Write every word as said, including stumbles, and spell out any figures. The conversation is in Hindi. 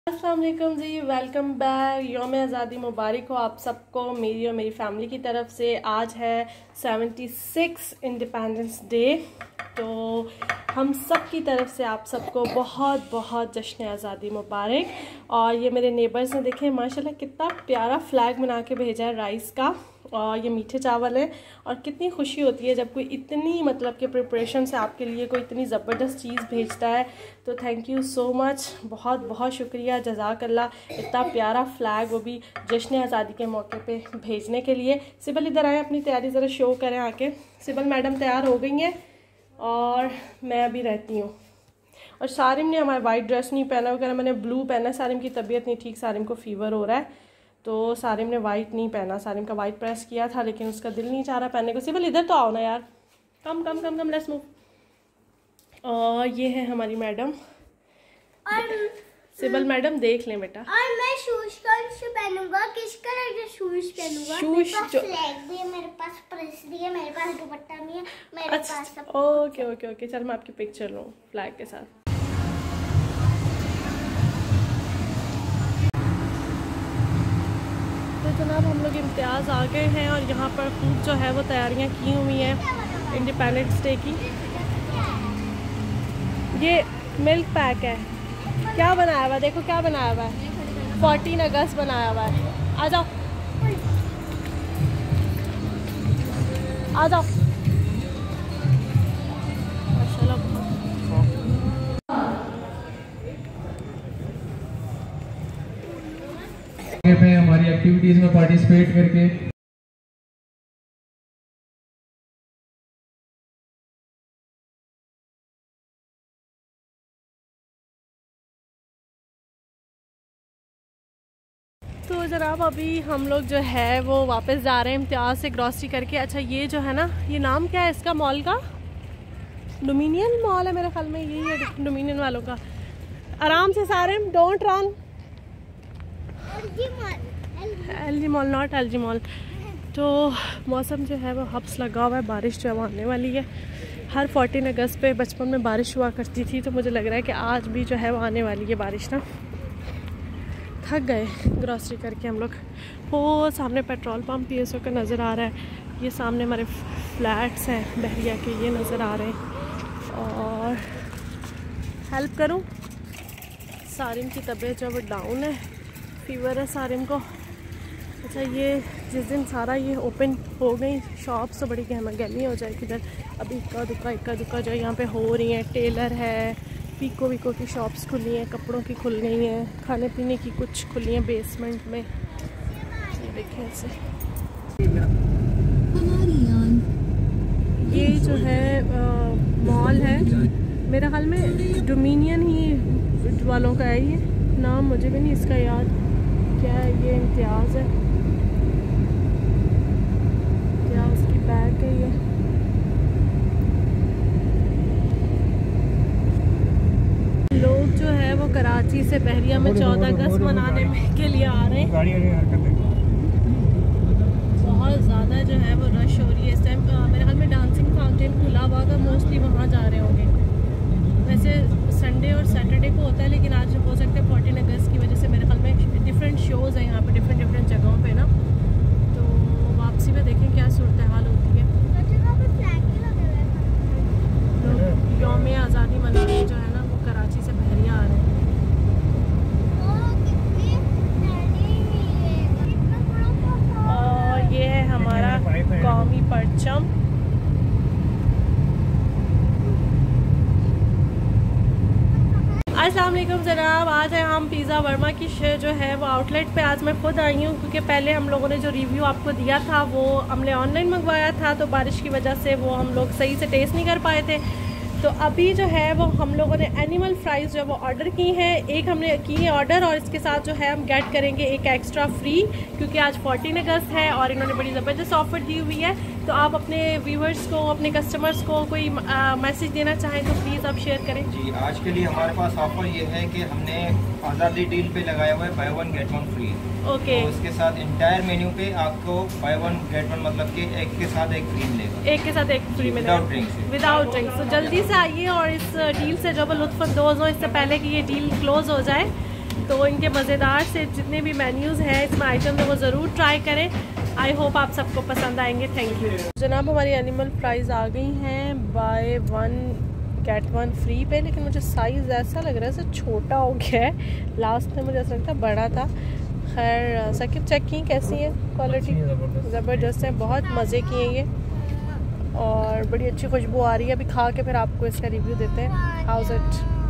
अस्सलाम वालेकुम जी, वेलकम बैक। यौम आज़ादी मुबारक हो आप सबको मेरी और मेरी फैमिली की तरफ से। आज है सेवेंटी सिक्स इंडिपेंडेंस डे, तो हम सब की तरफ से आप सबको बहुत बहुत जश्न आज़ादी मुबारक। और ये मेरे नेबर्स ने देखें माशाल्लाह कितना प्यारा फ्लैग बना के भेजा है राइस का, और ये मीठे चावल हैं। और कितनी खुशी होती है जब कोई इतनी मतलब के प्रिपरेशन से आपके लिए कोई इतनी ज़बरदस्त चीज़ भेजता है। तो थैंक यू सो मच, बहुत बहुत शुक्रिया, जज़ाकल्लाह। इतना प्यारा फ्लैग, वो भी जश्न आज़ादी के मौके पे भेजने के लिए। सिबल इधर आए, अपनी तैयारी ज़रा शो करें आके। सिबल मैडम तैयार हो गई हैं और मैं अभी रहती हूँ। और सारिम ने हमारा वाइट ड्रेस नहीं पहना वगैरह, मैंने ब्लू पहना। सारिम की तबीयत नहीं ठीक, सारिम को फ़ीवर हो रहा है, तो सारिम ने वाइट नहीं पहना। सारिम का वाइट प्रेस किया था लेकिन उसका दिल नहीं चाह रहा पहनने को। सिबल इधर तो आओ ना यार, कम कम कम कम लेट्स मूव। और ये है हमारी मैडम। और सिबल मैडम देख लें बेटा। और मैं शूज कौन से पहनूंगा, किस कलर के शूज पहनूंगा? शूज मेरे पास जो फ्लैग भी है, मेरे पास प्रेस भी है, मेरे पास दुपट्टा भी है, मेरे अच्छा, पास सब। ओके ओके ओके चल मैं आपकी पिक्चर लूँ फ्लैग के साथ। तो जनाब हम लोग इम्तियाज़ आ गए हैं और यहाँ पर खूब जो है वो तैयारियाँ की हुई हैं इंडिपेंडेंस डे की। ये मिल्क पैक है, क्या बनाया हुआ है, देखो क्या बनाया हुआ है, फोर्टीन अगस्त बनाया हुआ है। आ जाओ आ जाओ। माशाल्लाह में हमारी एक्टिविटीज में पार्टिसिपेट करके तो जनाब अभी हम लोग जो है वो वापस जा रहे हैं इम्तियाज़ से ग्रॉसरी करके। अच्छा ये जो है ना, ये नाम क्या है इसका मॉल का? डोमिनियन मॉल है मेरे ख्याल में, यही है डोमिनियन वालों का। आराम से सारे, don't run. L G mall, not L G mall. तो मौसम जो है वो हब्स लगा हुआ है, बारिश जो है वो आने वाली है। हर फोर्टीन अगस्त पे बचपन में बारिश हुआ करती थी, तो मुझे लग रहा है कि आज भी जो है वो आने वाली है बारिश ना। थक गए ग्रॉसरी करके हम लोग। वो सामने petrol pump P S O का नज़र आ रहा है, ये सामने हमारे फ्लैट्स हैं बहरिया के, ये नज़र आ रहे हैं। और हेल्प करूं, सारिम की तबीयत जो है वो डाउन है, फीवर है सारिम को। अच्छा ये जिस दिन सारा ये ओपन हो गई शॉप्स तो बड़ी गहमा गहमी हो जाएगी इधर। अभी इक्का दुक्का इक्का दुक्का जो यहाँ पे हो रही हैं, टेलर है, पीको वीको की शॉप्स खुली हैं, कपड़ों की खुल गई हैं, खाने पीने की कुछ खुली हैं बेसमेंट में। ये देखें ऐसे, ये जो है मॉल है मेरे ख्याल में डोमिनियन ही वालों का है। ये नाम मुझे भी नहीं इसका याद, क्या है ये, इम्तियाज़ है, इम्तियाज़ की बैग है ये। लोग जो है वो कराची से बहरिया में चौदह अगस्त मनाने के लिए आ रहे हैं। बहुत ज़्यादा जो है वो रश हो रही है इस टाइम। मेरे ख्याल में डांसिंग फाउंटेन खुला हुआ होगा, मोस्टली वहाँ जा रहे होंगे। वैसे संडे और सैटरडे को होता है, लेकिन आज हो सकता है फोर्टीन अगस्त की वजह से मेरे ख्याल में डिफरेंट शोज़ हैं यहाँ पे डिफरेंट डिफरेंट जगहों पे ना। तो वापसी में देखें क्या सूरत हाल होती है। लोग यौम आज़ादी मनाने जो है ना वो कराची से बहरिया आ रहे हैं। और ये है हमारा कौमी परचम। अस्सलाम वालेकुम जनाब, आज है हम पिज़्ज़ा वर्मा की जो है वो आउटलेट पे। आज मैं खुद आई हूँ क्योंकि पहले हम लोगों ने जो रिव्यू आपको दिया था वो हमने ऑनलाइन मंगवाया था, तो बारिश की वजह से वो हम लोग सही से टेस्ट नहीं कर पाए थे। तो अभी जो है वो हम लोगों ने एनिमल फ्राइज़ जो है वो ऑर्डर की हैं। एक हमने की है ऑर्डर और इसके साथ जो है हम गेट करेंगे एक एक्स्ट्रा फ्री, क्योंकि आज फोर्टीन अगस्त है और इन्होंने बड़ी ज़बरदस्त ऑफ़र दी हुई है। तो आप अपने व्यूवर्स को, अपने कस्टमर्स को कोई मैसेज देना चाहें तो प्लीज़ आप शेयर करें। जी, आज के लिए हमारे पास ऑफर ये है कि हमने आज़ादी डील पे लगाया हुआ है buy one get one free. Okay, तो इसके साथ इंटायर मेन्यू पे आपको बाय वन गेट वन मतलब कि एक के साथ एक फ्री मिलेगा, एक के साथ एक फ्री मिलेगा विदाउट ड्रिंक्स विदाउट ड्रिंक्स। तो जल्दी से आइए और इस डील से जो लुत्फ़ अंदोज़ हो, इससे पहले कि ये डील क्लोज हो जाए। तो इनके मज़ेदार से जितने भी मेन्यूज़ हैं इसमें आइटम है वो ज़रूर ट्राई करें। आई होप आप सबको पसंद आएंगे। थैंक यू जनाब। हमारी एनिमल फ्राइज़ आ गई हैं buy one get one free पे, लेकिन मुझे साइज़ ऐसा लग रहा है जैसे छोटा हो गया है। लास्ट में मुझे ऐसा लगता है बड़ा था। खैर सकिब चेक की कैसी है क्वालिटी, ज़बरदस्त है, बहुत मज़े की है ये और बड़ी अच्छी खुशबू आ रही है। अभी खा के फिर आपको इसका रिव्यू देते हैं। How's it.